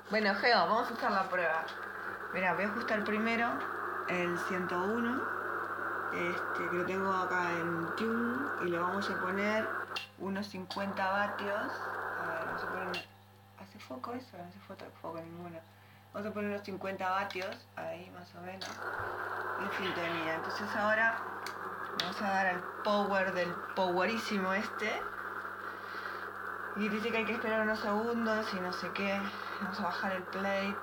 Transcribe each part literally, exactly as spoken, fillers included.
Bueno, Geo, vamos a hacer la prueba. Mira, voy a ajustar primero el ciento uno, este, que lo tengo acá en tune, y le vamos a poner unos cincuenta vatios. A ver, vamos a poner... ¿Hace foco eso? No hace foto, foco ninguno. Vamos a poner unos cincuenta vatios, ahí más o menos, en sintonía. Entonces ahora vamos a dar al power del powerísimo este. Y dice que hay que esperar unos segundos y no sé qué. Vamos a bajar el plate.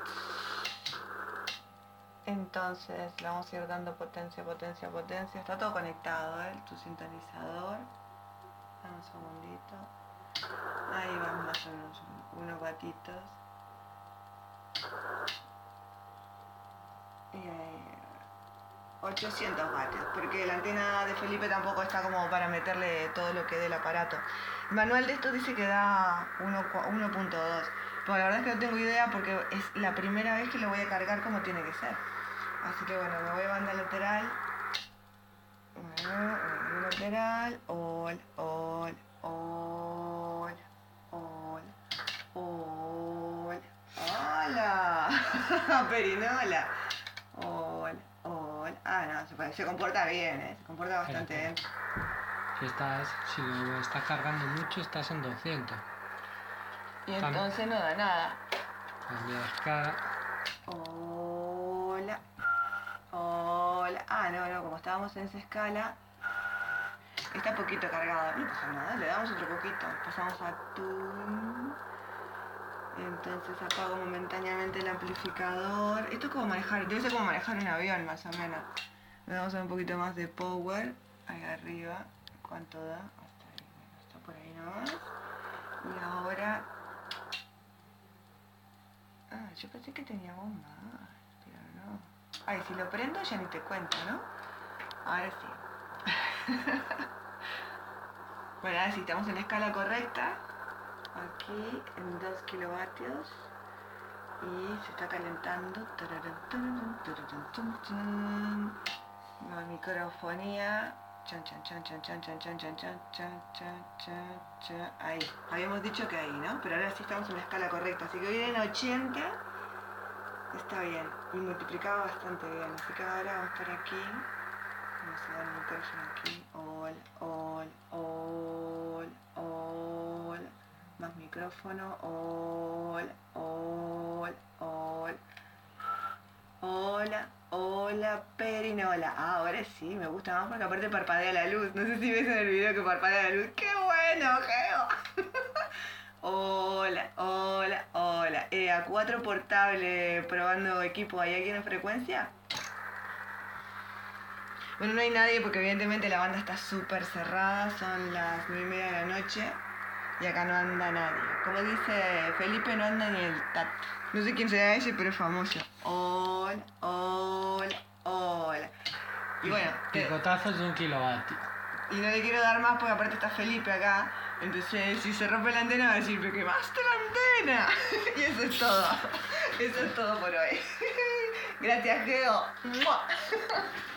Entonces le vamos a ir dando potencia, potencia, potencia. Está todo conectado, ¿eh? Tu sintonizador. Dame un segundito. Ahí van más o menos unos vatitos. Y ahí, ochocientos vatios, porque la antena de Felipe tampoco está como para meterle todo lo que dé el aparato. El manual de esto dice que da uno punto dos, pero la verdad es que no tengo idea porque es la primera vez que lo voy a cargar como tiene que ser. Así que bueno, me voy a banda lateral. Bueno, banda lateral. Ol, ol, ol, ol, ol. ¡Hola! Perinola. Hola, hola. Ah, no, se, puede, se comporta bien, ¿eh? Se comporta bastante bien. Si, estás, si lo estás cargando mucho, estás en doscientos. Y entonces no da nada. Cambia de escala. Hola. Hola. Ah, no, no, como estábamos en esa escala, está poquito cargado. No pasa nada, le damos otro poquito. Pasamos a tune. Entonces apago momentáneamente el amplificador. Esto es como manejar, debe ser como manejar un avión más o menos. Le damos un poquito más de power ahí arriba. ¿Cuánto da? Hasta ahí, está por ahí nomás. Y ahora... Ah, yo pensé que teníamos más, pero no. Ay, si lo prendo ya ni te cuento, ¿no? Ahora sí. Bueno, ahora sí, estamos en la escala correcta. Aquí en dos kilovatios. Y se está calentando. La microfonía. Chan, chan, chan, chan, chan, chan, chan, chan, chan, chan, chan, chan, chan. Ahí. Habíamos dicho que ahí, ¿no? Pero ahora sí estamos en la escala correcta. Así que hoy en ochenta está bien. Y multiplicaba bastante bien. Así que ahora vamos a estar aquí. Vamos a dar el micrófono aquí. Hola, hola, hola, hola. Más micrófono. Hola, hola, hola. Hola, hola, perinola. Ah, ahora sí, me gusta más porque aparte parpadea la luz. No sé si ves en el video que parpadea la luz. ¡Qué bueno, Geo! Hola, hola, hola. Eh, a cuatro portable probando equipo. ¿Hay alguien en frecuencia? Bueno, no hay nadie porque evidentemente la banda está súper cerrada. Son las nueve y media de la noche y acá no anda nadie. Como dice Felipe, no anda ni el tato. No sé quién será ese, pero es famoso. Hola, hola, hola. Y bueno, picotazos de un kilovatio. Y no le quiero dar más porque aparte está Felipe acá. Entonces, si se rompe la antena va a decir, pero quemaste la antena. Y eso es todo. Eso es todo por hoy. Gracias, Geo. ¡Mua!